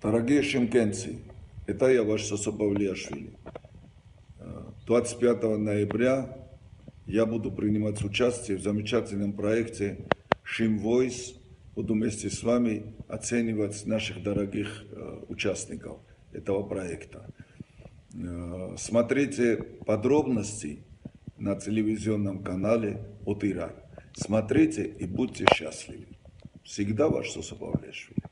Дорогие шымкентцы, это я, ваш Сосо Павлиашвили. 25 ноября я буду принимать участие в замечательном проекте Шим Voice. Буду вместе с вами оценивать наших дорогих участников этого проекта. Смотрите подробности на телевизионном канале от Ирак. Смотрите и будьте счастливы. Всегда ваш Сосо Павлиашвили.